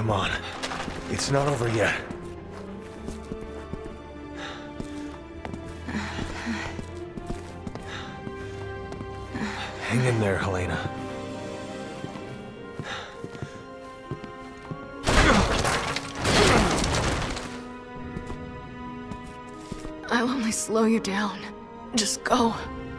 Come on. It's not over yet. Hang in there, Helena. I'll only slow you down. Just go.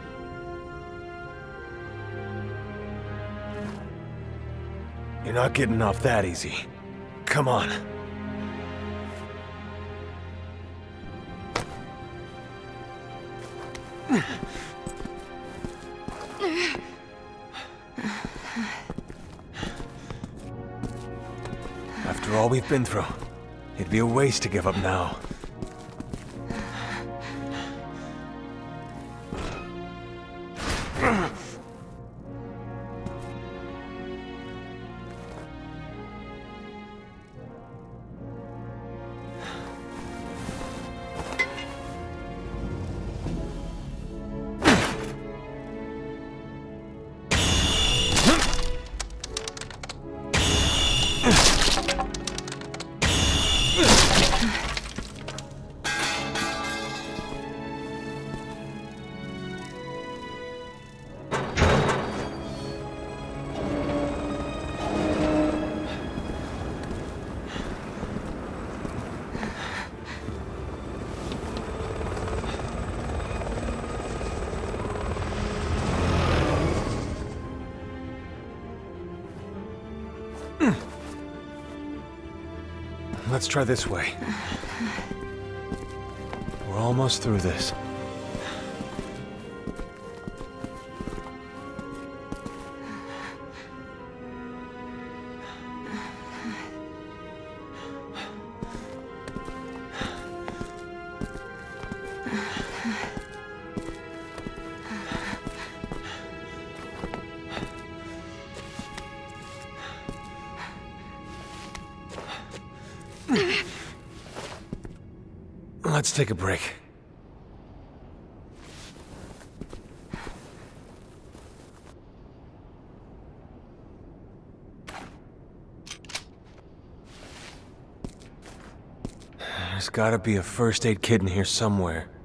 You're not getting off that easy. Come on. After all we've been through, it'd be a waste to give up now. Let's try this way. We're almost through this. Let's take a break. There's gotta be a first aid kit in here somewhere.